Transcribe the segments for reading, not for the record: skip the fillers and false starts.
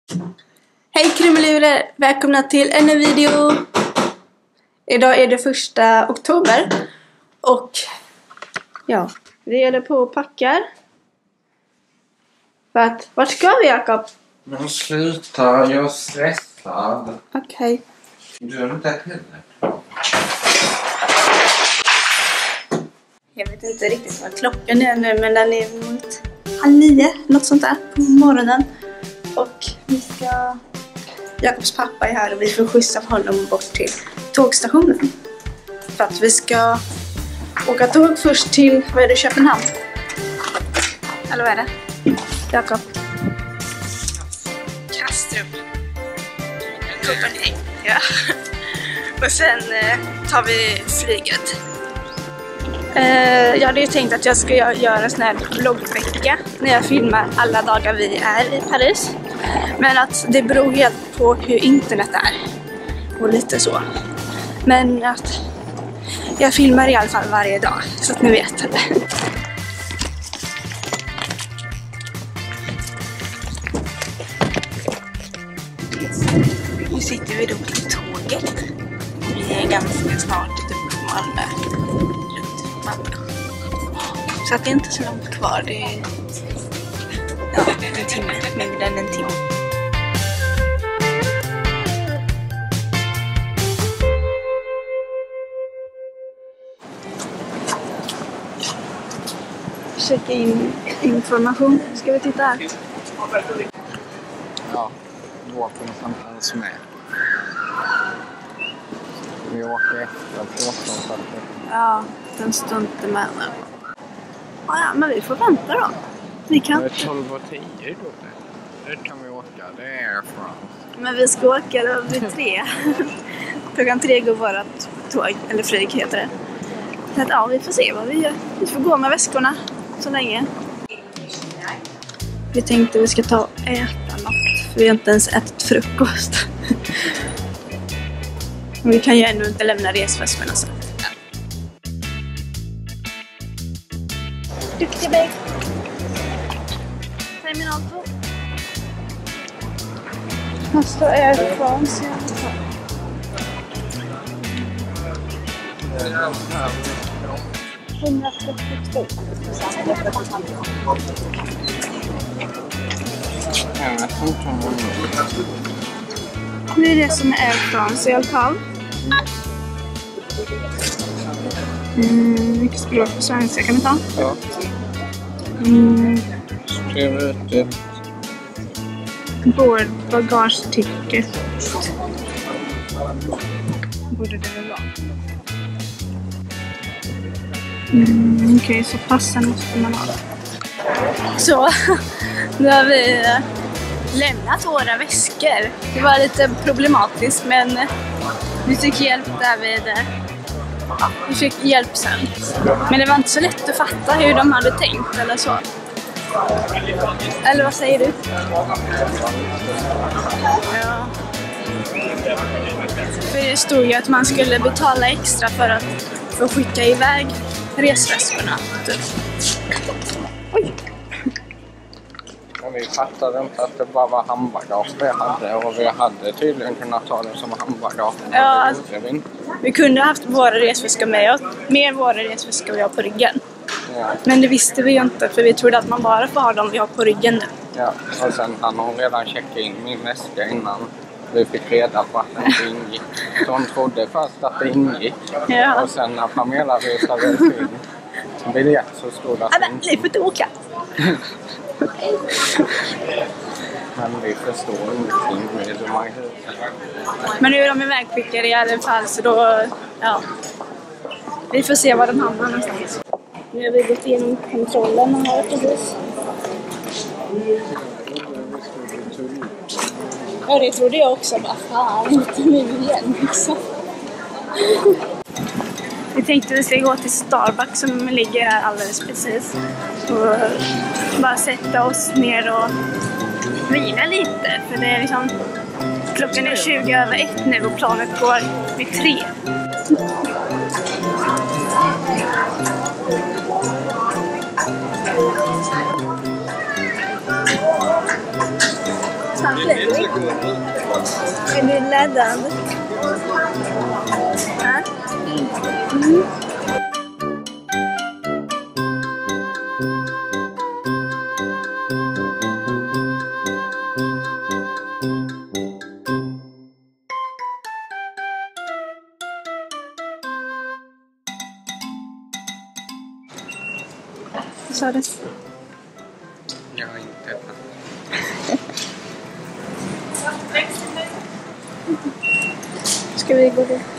Hej krumelurer! Välkomna till en ny video! Idag är det 1 oktober och ja, vi håller på och packar. För att, vart ska vi, Jakob? Men sluta, jag är stressad. Okej. Du är inte heller. Jag vet inte riktigt vad klockan är nu, men den är mot 8:30, något sånt där, på morgonen. Och vi ska... Jakobs pappa är här och vi får skjutsa honom bort till tågstationen. För att vi ska åka tåg först till, vad är det, Köpenhamn? Eller vad är det? Jakob? Kastrup. Copenhagen, ja. Och sen tar vi flyget. Jag hade ju tänkt att jag ska göra en sån här vloggvecka när jag filmar alla dagar vi är i Paris. Men att det beror helt på hur internet är. Och lite så. Men att jag filmar i alla fall varje dag. Så att ni vet det. Nu sitter vi då på tåget. Vi är ganska snart uppe på Malmö. Så att det är inte så långt kvar, det är en timme, mindre än en timme. Checka in information, ska vi titta här? Ja, båten fanns med. Vi åker efter 14:40. Ja, den står inte med nu. Ja, men vi får vänta då. Vi kan. Det är 12:10 då. Det kan vi åka, det är Air France. Men vi ska åka då vid 3. Klockan 3 går vårat tåg, eller flyg heter det. Så att, ja, vi får se vad vi gör. Vi får gå med väskorna så länge. Vi tänkte vi ska ta och äta något. För vi har inte ens ätit frukost. Vi kan ju ändå inte lämna resväskorna så. Duktig babe. Terminal 2. Här står Air France i alla fall. Ja, 132. Det är det som är Air France i alla fall. Vilket språk på svenska kan vi ta? Ja. Skriv ut det. Board bagageticket. Borde det väl vara. Okej, så passen måste man ha. Så, nu har vi lämnat våra väskor. Det var lite problematiskt, men vi fick hjälp där vid... Ja, vi fick hjälp sen. Men det var inte så lätt att fatta hur de hade tänkt eller så. Eller vad säger du? Ja. För det stod ju att man skulle betala extra för att få skicka iväg resväskorna. Typ. Oj! Men vi fattade inte att det bara var handbagage vi hade. Och vi hade tydligen kunnat ta det som handbagage. Ja, vi kunde ha haft våra resväskor med våra resväskor vi har på ryggen. Ja. Men det visste vi ju inte, för vi trodde att man bara får ha dem vi har på ryggen nu. Ja, och sen hann hon redan checka in min väska innan vi fick reda på att den inte ingick. Så hon trodde först att det ingick. Ja. Och sen när Pamela visade sin biljett så stod det att Ja, men ni får inte åka. Men vi förstår ingenting med hur man gör. Men nu är de ivägskickade i alla fall, så då, ja. Vi får se var de hamnar någonstans. Nu har vi gått igenom kontrollen här precis. Ja, det trodde jag också. Bara, fan, inte nu igen också. Vi tänkte vi ska gå till Starbucks som ligger här alldeles precis. Och bara sätta oss ner och vila lite. För det är liksom, klockan är 20:01 nu och planet går vid 3. Snart flyger vi. Är du laddad? Ja? Mm. Vad sa du? Jag har inte ätit. Ska vi gå dit?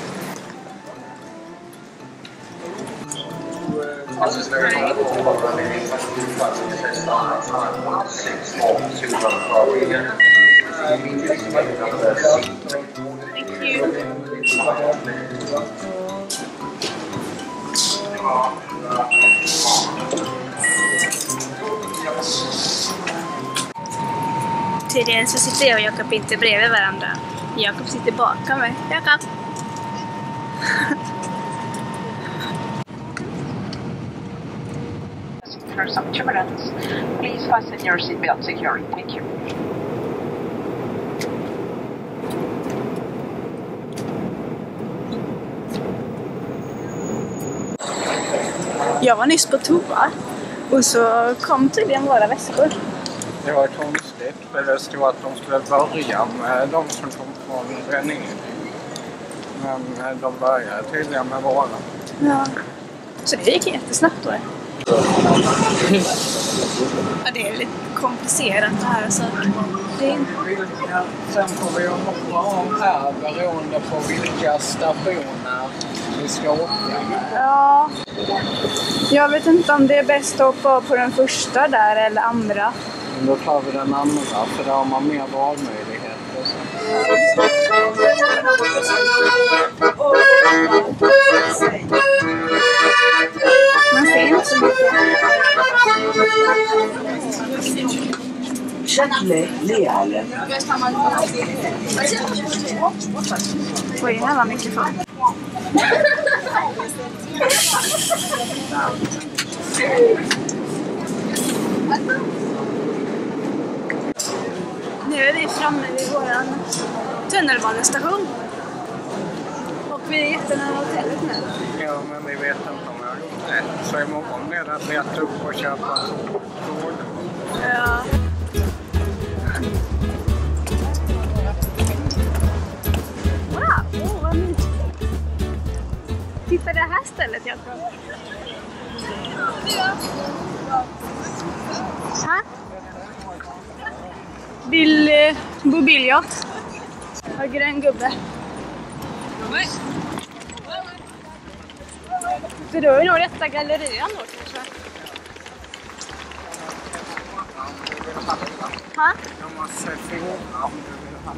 Tydligen så sitter jag och Jakob inte bredvid varandra. Jakob sitter bakom mig. Jakob! For some turbulence, please fasten your seatbelt securely. Thank you. Jag var nyss på toa och så kom tydligen våra väskor. Det var konstigt, för det stod att de skulle börja med de som kom från Renninge. Men de började tydligen med våra. Ja. Så det gick jättesnabbt då. Ja, det är lite komplicerat det här. Så det är... Sen får vi hoppa om här beroende på vilka stationer vi ska åka med. Ja. Jag vet inte om det är bäst att hoppa på den första där eller andra. Då tar vi den andra, för då har man mer valmöjligheter. Man ser inte så mycket. Oj, här var mycket folk. Nu är vi framme vid vår tunnelbanestation. Och vi är jättenära hotellet nu. Ja, men vi vet inte om jag har gjort det. Så imorgon blir det att leta upp och köpa tåg. Ja. Wow, vad mysigt. Titta det här stället, Jakob. Ha? Bobiljot. Och grön gubbe. Så då är nog detta gallerian då kanske. Ha? Jag måste fråga om du vill ha.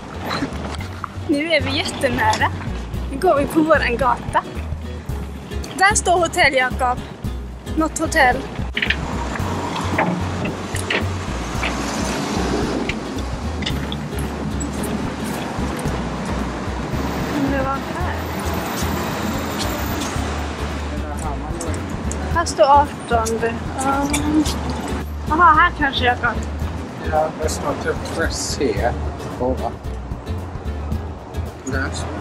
Nu är vi jättenära. Nu går vi på våran gata. Där står hotell, Jakob. Något hotell. Det var här. Här står 18. Jaha, här kanske jag kan. Ja, det står typ C bara. Där så.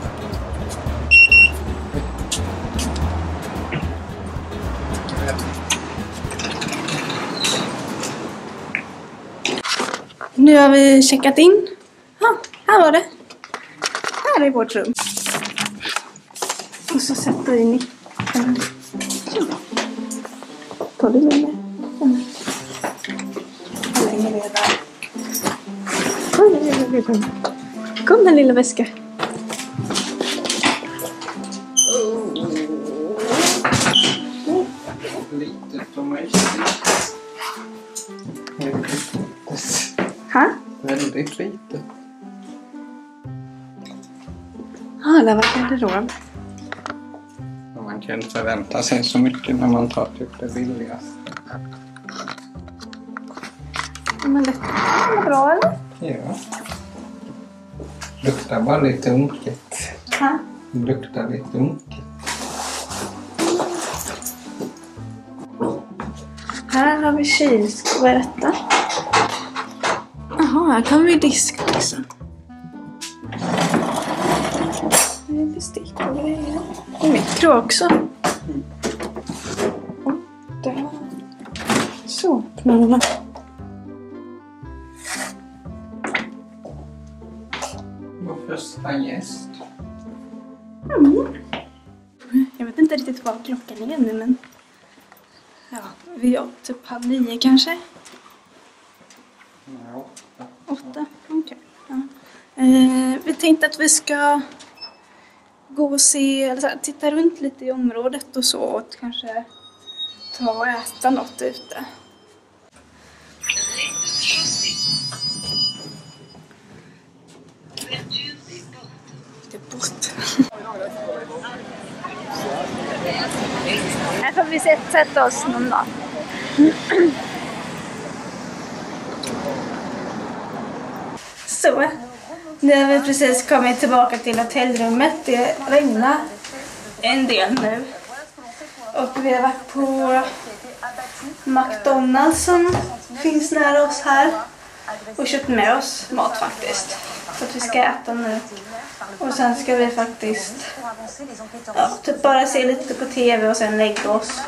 Nu har vi checkat in. Ja, här var det. Här är vårt rum. Och så sätter vi nyckeln. Tar du med mig? Hur länge är det där? Oj. Kom den lilla väska. Litet och mig. Ha? Väldigt litet. Ja, det var garderob. Man kan inte förvänta sig så mycket när man tar typ det billigaste. Men det var bra, eller? Ja. Luktar bara lite unket. Ha? Luktar lite unket. Här har vi kylskåp. Vad är detta? Jaha, här kan vi diska också. Det är bestick och grejer. Och mikro också. Och där. Så, knallarna. Vår första gäst. Jag vet inte riktigt vad klockan är nu, men ja, vi är typ 8:30 kanske. Ja, 8, okej. Ja. Vi tänkte att vi ska gå och se, eller så här, titta runt lite i området och så, och kanske ta och äta något ute. Det är bort. Här får vi sätta oss någon dag. Så, nu har vi precis kommit tillbaka till hotellrummet. Det regnar en del nu. Och vi har varit på McDonald's som finns nära oss här. Och köpt med oss mat faktiskt. Så att vi ska äta nu. Och sen ska vi faktiskt typ bara se lite på TV och sen lägga oss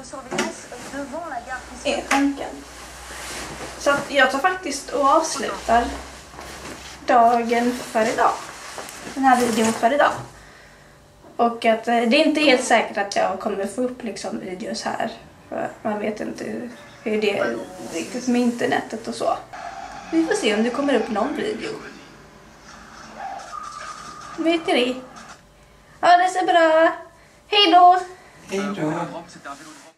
i tanken. Så att jag tar faktiskt och avslutar dagen för idag. Den här videon för idag. Och att det är inte helt säkert att jag kommer få upp liksom videos här. För man vet inte hur det är riktigt med internetet och så. Vi får se om det kommer upp någon video. Vet ni det? Ja, det är så bra. Hej då! hej då.